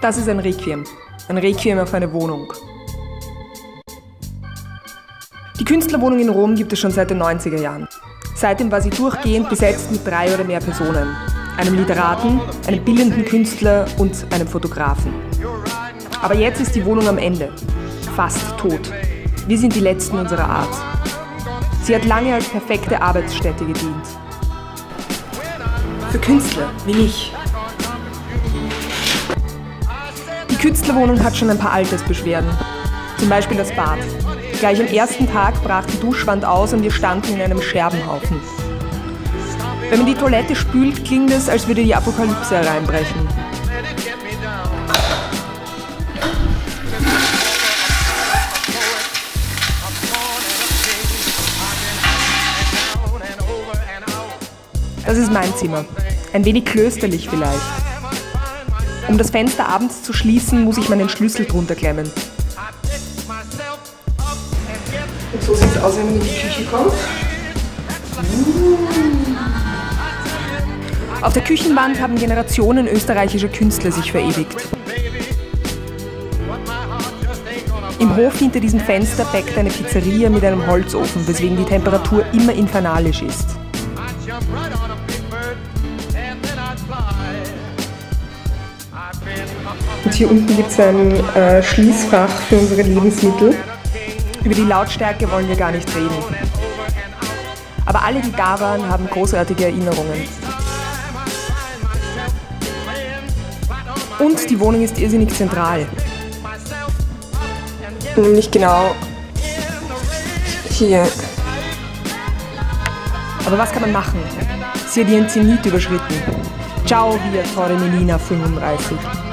Das ist ein Requiem auf eine Wohnung. Die Künstlerwohnung in Rom gibt es schon seit den 90er Jahren. Seitdem war sie durchgehend besetzt mit 3 oder mehr Personen. Einem Literaten, einem bildenden Künstler und einem Fotografen. Aber jetzt ist die Wohnung am Ende. Fast tot. Wir sind die Letzten unserer Art. Sie hat lange als perfekte Arbeitsstätte gedient. Für Künstler wie mich. Die Künstlerwohnung hat schon ein paar Altersbeschwerden. Zum Beispiel das Bad. Gleich am ersten Tag brach die Duschwand aus und wir standen in einem Scherbenhaufen. Wenn man die Toilette spült, klingt es, als würde die Apokalypse hereinbrechen. Das ist mein Zimmer. Ein wenig klösterlich vielleicht. Um das Fenster abends zu schließen, muss ich meinen Schlüssel drunter klemmen. Und so sieht es aus, wenn man in die Küche kommt. Auf der Küchenwand haben Generationen österreichischer Künstler sich verewigt. Im Hof hinter diesem Fenster bäckt eine Pizzeria mit einem Holzofen, weswegen die Temperatur immer infernalisch ist. Und hier unten gibt es ein Schließfach für unsere Lebensmittel. Über die Lautstärke wollen wir gar nicht reden. Aber alle, die da waren, haben großartige Erinnerungen. Und die Wohnung ist irrsinnig zentral. Nämlich genau hier. Aber was kann man machen? Sie hat ihren Zenit überschritten. Ciao, via Torre Melina 35.